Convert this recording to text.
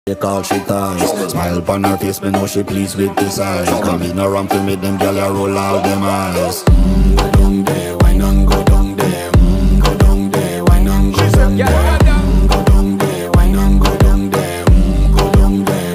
Take all she ties. Smile upon her face, me know she pleased with this eyes. Come in around to make them gyal a roll out them eyes. Go down